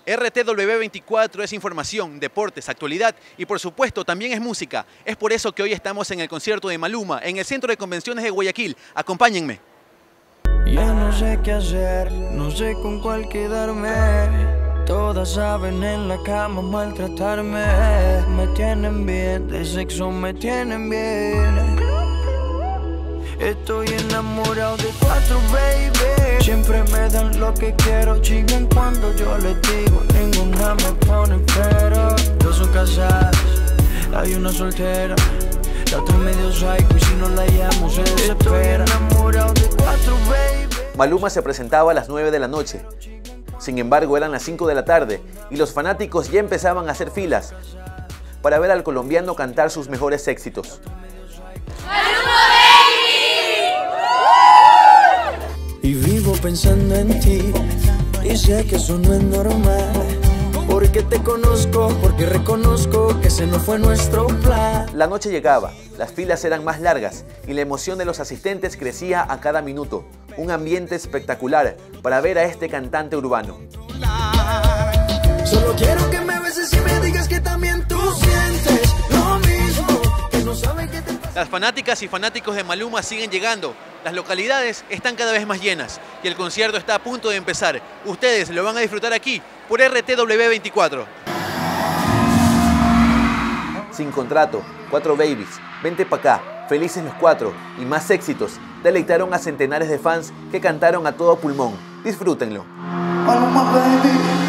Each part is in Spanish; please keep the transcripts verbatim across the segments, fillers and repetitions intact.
R T W veinticuatro es información, deportes, actualidad y por supuesto también es música. Es por eso que hoy estamos en el concierto de Maluma en el Centro de Convenciones de Guayaquil. Acompáñenme. Ya no sé qué hacer, no sé con cuál quedarme. Todas saben en la cama maltratarme. Me tienen bien, de sexo me tienen bien. Estoy enamorado de cuatro, baby. Siempre me dan lo que quiero, chingan cuando yo les digo. Ninguna me pone pero. Dos son casadas, hay una soltera. La otra medio psycho y si no la llamo se desespera. Estoy enamorado de cuatro, baby. Maluma se presentaba a las nueve de la noche. Sin embargo, eran las cinco de la tarde y los fanáticos ya empezaban a hacer filas para ver al colombiano cantar sus mejores éxitos. Y vivo pensando en ti, y sé que eso no es normal. Porque te conozco, porque reconozco que ese no fue nuestro plan. La noche llegaba, las filas eran más largas y la emoción de los asistentes crecía a cada minuto. Un ambiente espectacular para ver a este cantante urbano. Solo quiero que me beses y me digas que también tú sientes lo mismo, que no saben qué te pasa. Las fanáticas y fanáticos de Maluma siguen llegando. Las localidades están cada vez más llenas y el concierto está a punto de empezar. Ustedes lo van a disfrutar aquí por R T W veinticuatro. Sin contrato, Cuatro Babies, Vente pa' acá, Felices los Cuatro y más éxitos deleitaron a centenares de fans que cantaron a todo pulmón. Disfrútenlo. Maluma, baby.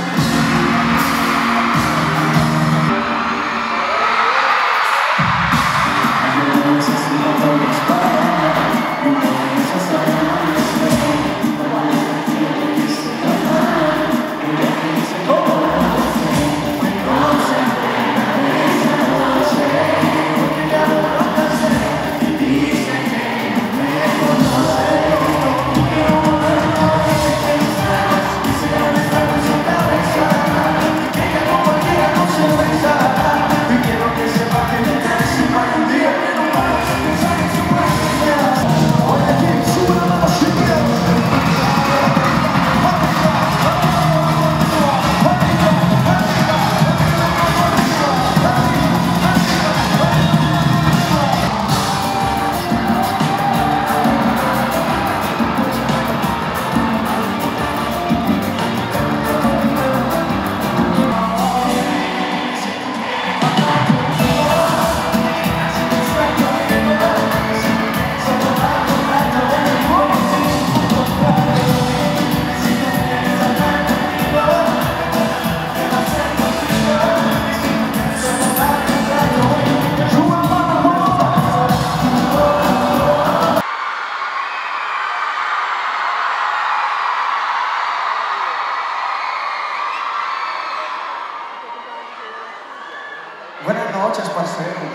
Buenas noches, parceros.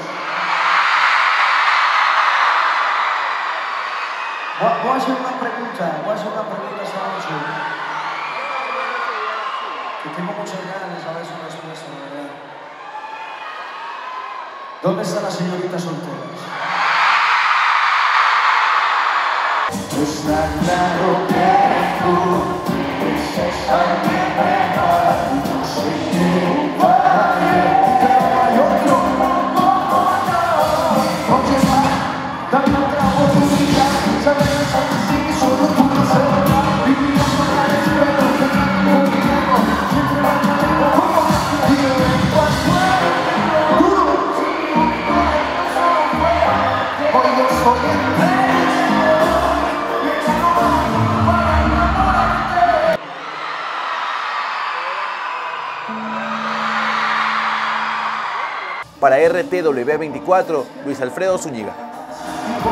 Voy a hacer una pregunta, voy a hacer una pregunta esta noche. Que tengo muchas ganas de saber su respuesta, ¿verdad? ¿Dónde están las señoritas solteras? Está claro que tú dices a mi verdad, no soy tu padre. Para R T W veinticuatro, Luis Alfredo Zúñiga.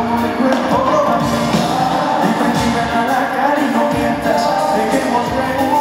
Como mi cuerpo, y me a la cara y no mientas, dejemos de